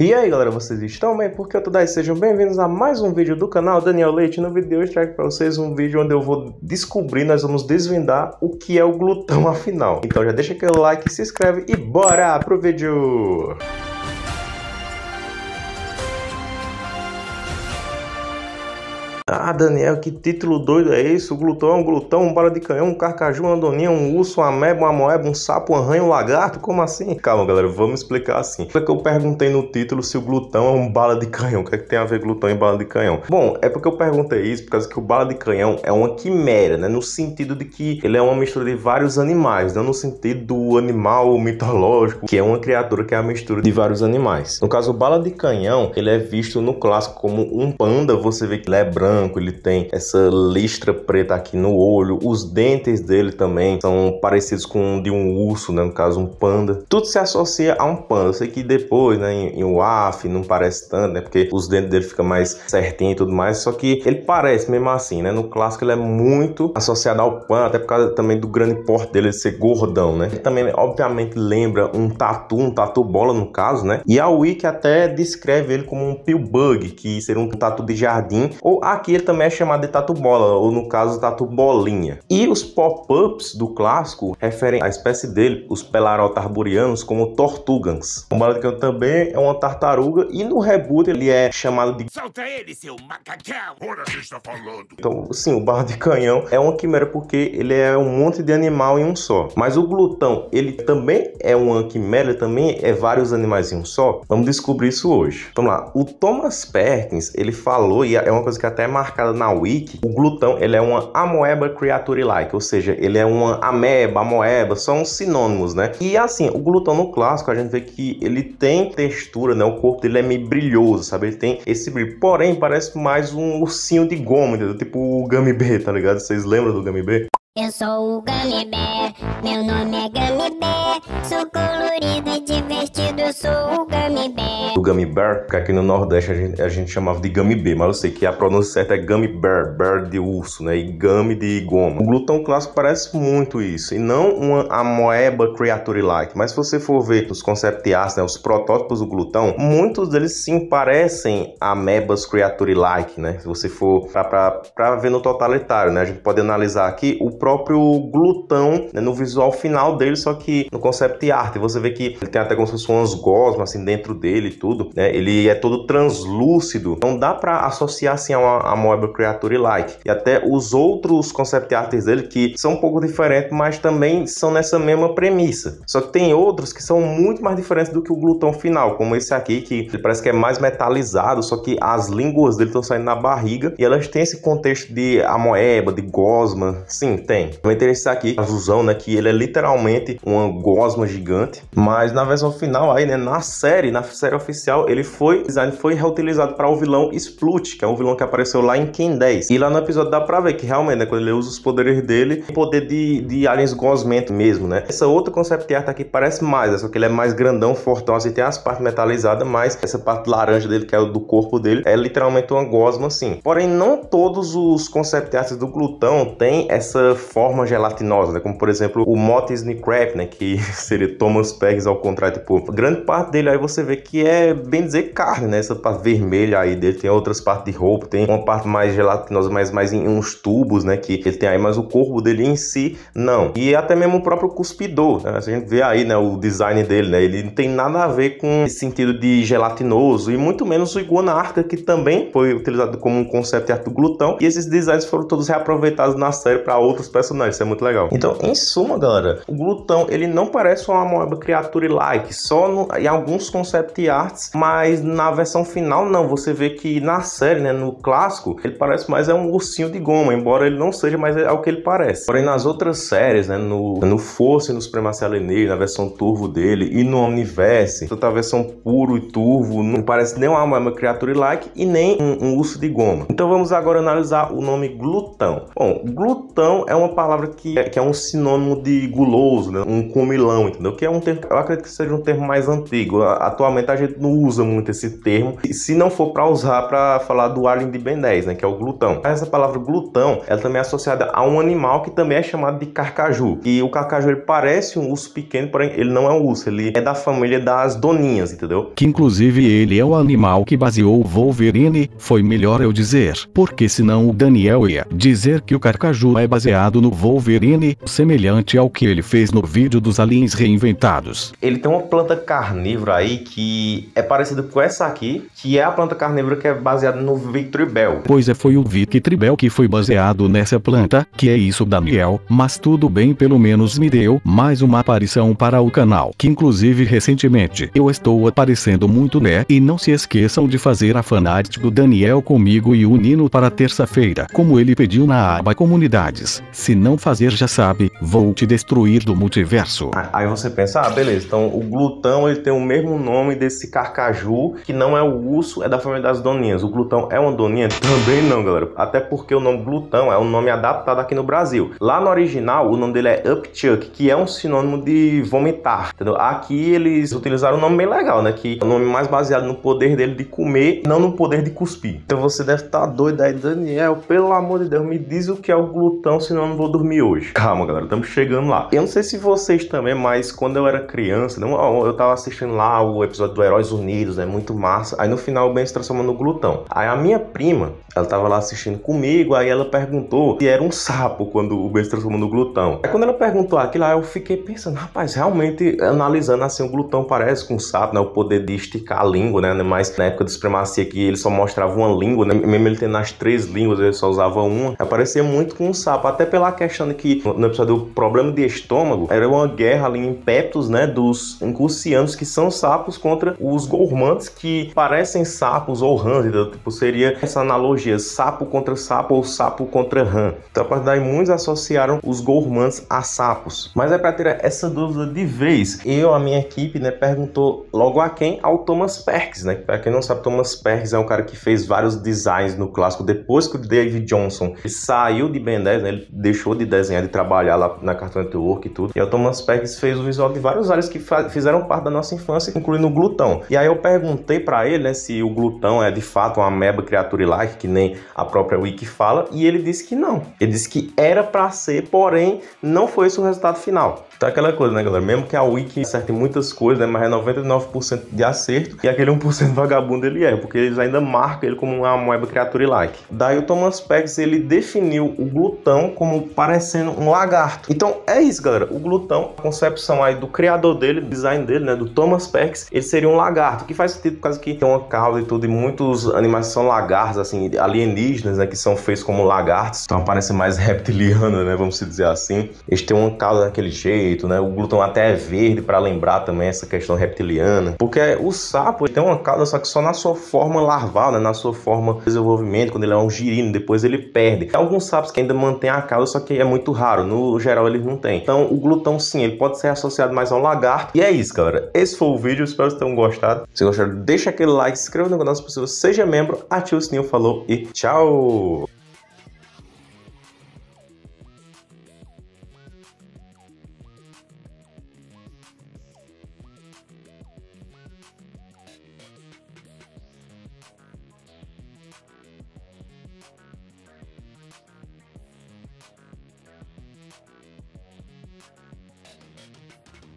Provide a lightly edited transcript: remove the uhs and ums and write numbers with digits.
E aí galera, vocês estão bem? Porque eu tô daí, sejam bem-vindos a mais um vídeo do canal Daniel Leite. No vídeo de hoje trago pra vocês um vídeo onde eu vou descobrir, nós vamos desvendar o que é o glutão afinal. Então já deixa aquele like, se inscreve e bora pro vídeo! Ah, Daniel, que título doido é esse? O glutão é um glutão, um bala de canhão, um carcaju, uma andoninha, um urso, uma ameba, uma moeba, um sapo, um arranha, um lagarto? Como assim? Calma, galera, vamos explicar assim. Por que eu perguntei no título se o glutão é um bala de canhão? O que é que tem a ver glutão e bala de canhão? Bom, é porque eu perguntei isso por causa que o bala de canhão é uma quimera, né? No sentido de que ele é uma mistura de vários animais, não no sentido do animal mitológico, que é uma criatura que é a mistura de vários animais. No caso, o bala de canhão, ele é visto no clássico como um panda. Você vê que ele é branco, ele tem essa listra preta aqui no olho, os dentes dele também são parecidos com de um urso, né? No caso um panda. Tudo se associa a um panda. Eu sei que depois, né, em WAF não parece tanto, né? Porque os dentes dele ficam mais certinhos e tudo mais, só que ele parece mesmo assim, né? No clássico ele é muito associado ao panda, até por causa também do grande porte dele, ser gordão, né? Ele também obviamente lembra um tatu bola no caso, né? E a Wiki até descreve ele como um pillbug, que seria um tatu de jardim, ou aqui ele também é chamado de tatu bola, ou no caso tatu bolinha. E os pop-ups do clássico referem à espécie dele, os Pelarotarburianos, como tortugans. O bala de canhão também é uma tartaruga e no reboot ele é chamado de... Solta ele, seu macacão! Ora, você está falando? Então, sim, o bala de canhão é uma quimera porque ele é um monte de animal em um só. Mas o glutão, ele também é uma quimera, ele também é vários animais em um só. Vamos descobrir isso hoje. Vamos lá. O Thomas Perkins, ele falou, e é uma coisa que até é marcada na Wiki, o glutão ele é uma amoeba creature-like, ou seja, ele é uma ameba, amoeba, são sinônimos, né? E assim, o glutão no clássico a gente vê que ele tem textura, né? O corpo dele é meio brilhoso, sabe? Ele tem esse brilho, porém parece mais um ursinho de goma, entendeu? Tipo o Gummy Bear, tá ligado? Vocês lembram do Gummy Bear? Eu sou o Gummy Bear, meu nome é Gummy Bear, sou colorido e divertido, eu sou o Gummy Bear. O Gummy Bear, porque aqui no Nordeste a gente chamava de Gummy Bear, mas eu sei que a pronúncia certa é Gummy Bear, Bear de urso, né? E Gummy de goma. O glutão clássico parece muito isso, e não uma amoeba creature-like, mas se você for ver os concept arts, né? Os protótipos do glutão, muitos deles sim parecem amebas creature-like, né? Se você for pra ver no totalitário, né? A gente pode analisar aqui o próprio glutão, né, no visual final dele, só que no concept art você vê que ele tem até como se fossem umas gosmas assim dentro dele e tudo, né? Ele é todo translúcido, não dá para associar assim a uma amoeba creature-like. E até os outros concept arts dele que são um pouco diferentes, mas também são nessa mesma premissa. Só que tem outros que são muito mais diferentes do que o glutão final, como esse aqui, que ele parece que é mais metalizado, só que as línguas dele estão saindo na barriga e elas têm esse contexto de amoeba, de gosma. Sim, tem. Também tem esse aqui, azulzão, né? Que ele é literalmente uma gosma gigante. Mas na versão final aí, né? Na série oficial, ele foi reutilizado para o vilão Splut, que é um vilão que apareceu lá em Ken 10. E lá no episódio dá pra ver que realmente, né? Quando ele usa os poderes dele, o poder de aliens gosmento mesmo, né? Essa outra concept art aqui parece mais, né? Só que ele é mais grandão, fortão, assim, tem as partes metalizadas, mas essa parte laranja dele, que é o do corpo dele, é literalmente uma gosma, assim. Porém, não todos os concept arts do glutão têm essa forma gelatinosa, né? Como por exemplo o Moth Sneecraft, né? Que seria Thomas Perkins ao contrário, tipo, grande parte dele aí você vê que é, bem dizer, carne, né? Essa parte vermelha aí dele, tem outras partes de roupa, tem uma parte mais gelatinosa, mas mais em uns tubos, né? Que ele tem aí, mas o corpo dele em si, não. E até mesmo o próprio cuspidor, né? A gente vê aí, né? O design dele, né? Ele não tem nada a ver com esse sentido de gelatinoso e muito menos o Iguana Ártica, que também foi utilizado como um concept art do glutão, e esses designs foram todos reaproveitados na série para outros personagens, isso é muito legal. Então, em suma, galera, o glutão, ele não parece uma amoeba creature-like, só em alguns concept arts, mas na versão final não, você vê que na série, né, no clássico, ele parece mais um ursinho de goma, embora ele não seja, mas é o que ele parece. Porém, nas outras séries, né, no Force e no Supremacia Alienígena, na versão turvo dele, e no Omniverse, toda a versão puro e turvo, não parece nem uma amoeba creature-like e nem um urso de goma. Então, vamos agora analisar o nome glutão. Bom, glutão é uma palavra que é um sinônimo de guloso, né? Um comilão, entendeu? Que é um termo, eu acredito que seja um termo mais antigo. Atualmente a gente não usa muito esse termo, se não for para usar para falar do alien de Ben 10, né, que é o glutão. Essa palavra glutão, ela também é associada a um animal que também é chamado de carcaju. E o carcaju, ele parece um urso pequeno, porém ele não é um urso, ele é da família das doninhas, entendeu? Que inclusive ele é o animal que baseou o Wolverine, foi melhor eu dizer, porque senão o Daniel ia dizer que o carcaju é baseado no Wolverine, semelhante ao que ele fez no vídeo dos aliens reinventados. Ele tem uma planta carnívora aí que é parecida com essa aqui, que é a planta carnívora que é baseada no Victreebel. Pois foi o Victreebel que foi baseado nessa planta, que é isso, Daniel, mas tudo bem, pelo menos me deu mais uma aparição para o canal, que inclusive recentemente eu estou aparecendo muito, né? E não se esqueçam de fazer a fanart do Daniel comigo e o Nino para terça-feira, como ele pediu na aba comunidades. Se não fazer, já sabe, vou te destruir do multiverso. Aí você pensa, ah, beleza, então o glutão ele tem o mesmo nome desse carcaju, que não é o urso, é da família das doninhas. O glutão é uma doninha? Também não, galera. Até porque o nome glutão é um nome adaptado aqui no Brasil. Lá no original, o nome dele é upchuck, que é um sinônimo de vomitar, entendeu? Aqui eles utilizaram um nome bem legal, né? Que é o nome mais baseado no poder dele de comer, não no poder de cuspir. Então você deve estar doido aí, Daniel, pelo amor de Deus, me diz o que é o glutão, senão eu não vou dormir hoje. Calma, galera, estamos chegando lá. Eu não sei se vocês também, mas quando eu era criança, eu tava assistindo lá o episódio do Heróis Unidos, né? Muito massa. Aí no final o Ben se transforma no glutão. Aí a minha prima, ela tava lá assistindo comigo, aí ela perguntou se era um sapo quando o Ben se transformou no glutão. Aí quando ela perguntou aquilo, aí eu fiquei pensando, rapaz, realmente, analisando assim, o glutão parece com um sapo, né? O poder de esticar a língua, né? Mas na época da supremacia que ele só mostrava uma língua, né? Mesmo ele tendo as 3 línguas, ele só usava uma. Parecia muito com um sapo, até pela questão de que no episódio do problema de estômago, era uma guerra ali em Peptos, né? Dos Incursianos, que são sapos, contra os Gormantes, que parecem sapos ou rãs, então, tipo, seria essa analogia, sapo contra sapo ou sapo contra rã. Então a partir daí muitos associaram os Gormantes a sapos. Mas é para tirar essa dúvida de vez, a minha equipe, né, perguntou logo a quem? Ao Thomas Perkins, né? Para quem não sabe, Thomas Perkins é um cara que fez vários designs no clássico depois que o David Johnson saiu de Ben 10, né? Ele deixou de desenhar, de trabalhar lá na Cartoon Network e tudo. E o Thomas Perkins fez o visual de vários aliens que fizeram parte da nossa infância, incluindo o glutão. E aí eu perguntei para ele, né, se o glutão é de fato uma ameba criature-like, que nem a própria Wiki fala, e ele disse que não. Ele disse que era para ser, porém não foi esse o resultado final. Então aquela coisa, né, galera? Mesmo que a Wiki acerte muitas coisas, né, mas é 99% de acerto, e aquele 1% vagabundo ele é, porque eles ainda marcam ele como uma ameba criature-like. Daí o Thomas Perkins, ele definiu o glutão como parecendo um lagarto. Então é isso, galera. O glutão, a concepção aí do criador dele, do design dele, né, do Thomas Perkins, ele seria um lagarto, que faz sentido por causa que tem uma cauda e tudo, e muitos animais são lagartos, assim, alienígenas, né, que são feitos como lagartos, então aparecem mais reptilianos, né, vamos dizer assim. Eles têm uma cauda daquele jeito, né, o glutão até é verde para lembrar também essa questão reptiliana, porque o sapo ele tem uma cauda só que só na sua forma larval, né, na sua forma de desenvolvimento, quando ele é um girino, depois ele perde. Tem alguns sapos que ainda mantêm a cauda, só que é muito raro, no geral eles não têm. Então o glutão sim, ele pode ser associado mais a um lagarto. E é isso, galera, esse foi o vídeo, espero que vocês tenham gostado. Se gostaram, deixa aquele like, se inscreva no canal se possível, seja membro, ative o sininho, falou e tchau!